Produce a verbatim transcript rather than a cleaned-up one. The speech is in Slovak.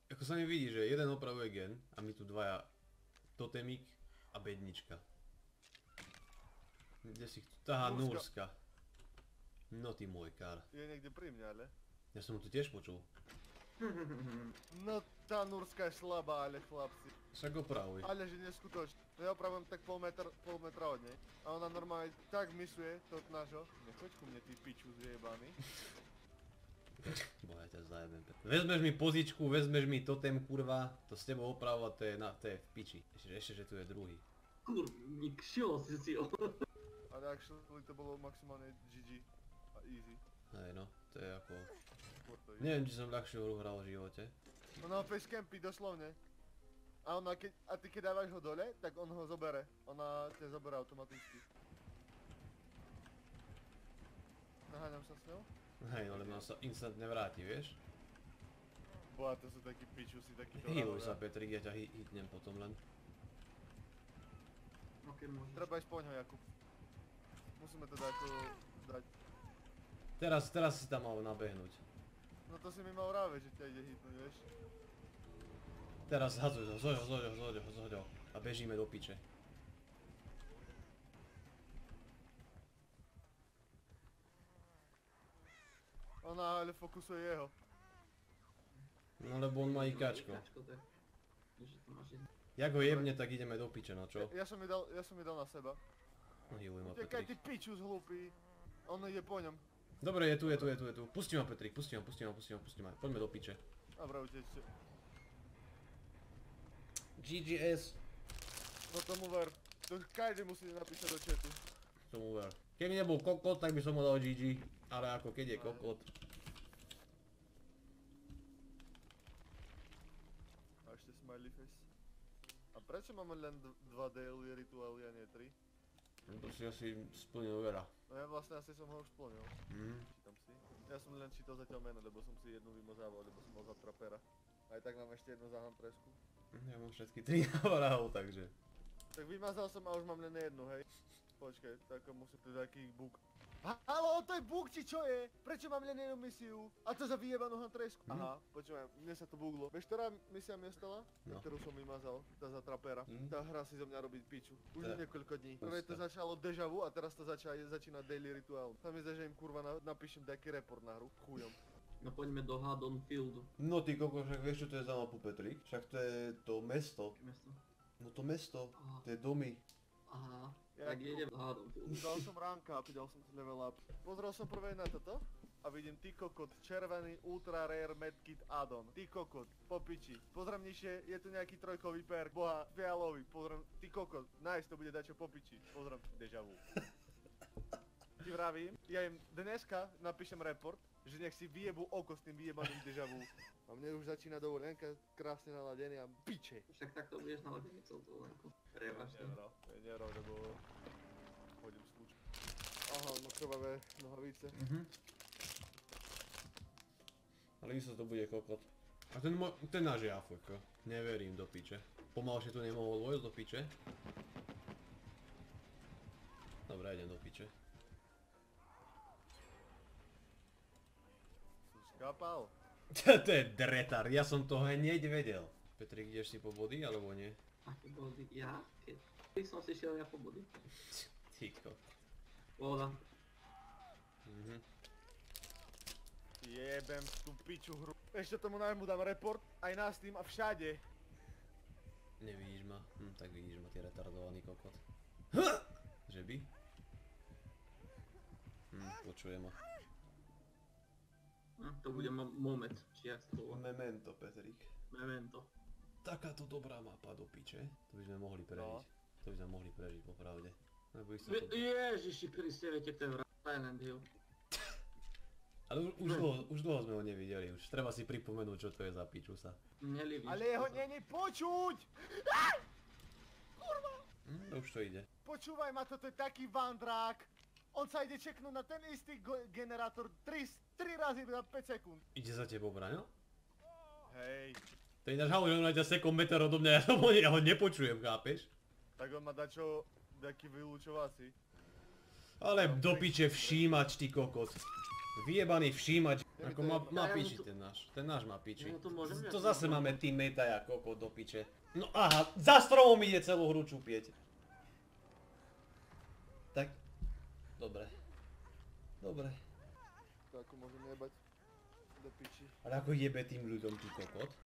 Ako sa mi vidí, že jeden opravuje gen a my tu dvaja totemik a bednička. Kde si... Aha, Nurska. No ty môj kár. Je niekde pri mňa, ale? Ja som ho tu tiež počul. No tá Nurska je slabá, ale chlapci. Však opravuj. Ale že neskutočne. No ja opravujem tak pol metra, pol metra od nej. A ona normálne tak misuje to nášho. Nechoď ku mne, ty piču zjebaný. Boha, ja ťa zajebem. Vezmeš mi pozičku, vezmeš mi totem, kurva. To s tebou opravovať, to je, na, to je v piči. Ešte, ešte, že tu je druhý. Kurník, šio si si ho. Ale actually to bolo maximálne gé gé a easy. Hej no, to je ako... Sportový. Neviem, či som ľahšiu hru hral v živote. Ona ho facecampy doslovne. A, ona keď, a ty keď dávaš ho dole, tak on ho zobere. Ona ťa zoberá automaticky. Naháňam sa s ňou. Hej, no lebo on sa instantne vráti, vieš? Boha, to sú takí pičusy, takí to Healuj sa, Petrik, ja ťa hitnem potom len. Ok, môžeš. Treba ísť poň ho, Jakub. Musíme to dať, dať. Teraz, teraz si tam mal nabehnúť. No to si mi mal ráve, že ťa ide hitnúť, vieš. Teraz hadzuj ho, zoď ho, zoď ho, zoď ho, zoď ho. A bežíme do piče. Ona ale fokusuje jeho. No lebo on má ikáčko. tak. Že to máš jedno. Jak ho jebne, tak ideme do piče, no čo? Ja, ja som mi dal, ja som mi dal na seba. No healuj ma, Utekaj ty Petrik. pičus hlupý. On ide po ňom. Dobre, je tu, je tu, je tu, je tu. Pusti ma, Petrik, pusti ma, pusti ma, pusti ma, pusti ma. Poďme do piče. Dobre, utečte. gé gé es. No tomu ver. To každý musí napísať do chatu. Tomu ver. Keby nebol kokot, tak by som mu dal gé gé. Ale ako keď je kokot. A ešte smiley face. A prečo máme len dva daily rituály a nie tri? No to si asi splnil vera. No ja vlastne asi som ho už splnil. Mhm. Čítam si. Ja som len čítal zatiaľ meno, lebo som si jednu vymazával, lebo som mal za trapera. Aj tak mám ešte jednu za Huntresku. Ja mám všetky tri navrahov, takže. Tak vymazal som a už mám len jednu, hej. Počkaj, tak musím tu taký bug. Haló, to je bug, či čo je? Prečo mám len jednu misiu? A to za vyjebanú Huntresku. Aha, počúvaj, mne sa to buglo. Vieš, ktorá misia mi ostala? No. Ktorú som vymazal, tá za trapera. Mhm. Tá hra si zo mňa robí piču. Už Tá. niekoľko dní. Prvé to začalo deja vu a teraz to začína, začína daily rituál. Tam mi zdá, že im kurva na, napíšem taký report na hru. Chujom. No poďme do Haddonfieldu. No ty koko, však vieš čo to je za mapu, Petrik? Však to je to mesto. Aké mesto? No to mesto, Aha. to je domy. Aha, Ja tak tu- idem do Haddonfieldu. Dal som rank up, dal som si level up. Pozrel som prvé na toto a vidím ty kokot, červený ultra rare medkit addon. Ty kokot, po piči. Pozriem nižšie, je tu nejaký trojkový perk, boha, fialový, pozriem, ty kokot, nice, to bude dačo po piči. Pozriem, deja vu. Ti vravím, ja im dneska napíšem report, že nech si vyjebú oko s tým vyjebaným deja vu. A mne už začína dovolenka, krásne naladený a piče. Však takto budeš naladený celú dovolenku. Prevažne. Nevro, nevro, lebo chodím skúč. Aha, no krvavé nohavice. Mhm. Ale sa to bude kokot. A ten, mo- ten náš je á ef ká. Neverím do piče. Pomalšie tu nemohol vojsť do piče. Dobre, idem do piče. Som skápal. To je dretar, ja som to hneď vedel. Petrik, ideš si po body, alebo nie? Aké body? Ja? Keď? Keď som si šiel ja po body. Ty kokot. Voda. Mhm. Jebem tú piču hru. Ešte tomu nájmu dám report, aj na Steam a všade. Nevidíš ma? Hm, tak vidíš ma, ty retardovaný kokot. Že by? Hm, počuje ma. Hm, to bude mo moment, či jak sa to volá. Memento, Petrik. Memento. Takáto dobrá mapa do piče. To by sme mohli prežiť. To by sme mohli prežiť, popravde. Nebo ich sa to... Ježiši Kriste, viete, to je vrát Silent Hill. Ale už, už, dlho, už dlho sme ho nevideli, už treba si pripomenúť, čo to je za pičusa. Nelíbiš. Ale jeho není počuť! Hm, už to ide. Počúvaj ma, toto je taký vandrák. On sa ide čeknúť na ten istý generátor tri razy na päť sekúnd. Ide za tebou, Braňo? Hej. To je ináč halu, že on ťa sekund meter odo mňa, ja, som ho, ja ho nepočujem, chápeš? Tak on má dačo, taký vylúčovací. Ale do piče všímač, ty kokot. Vyjebaný všímať, Je mi ako to má, jedno. má Ja mu piči tu- ten náš, ten náš má piči. Ja mu tu môžem To nejaký- zase máme teammate a kokot do piče. No aha, za stromom ide celú hru čupieť. Tak, dobre. Dobre. To ako môžem jebať do piči. Ale ako jebe tým ľuďom, ty kokot?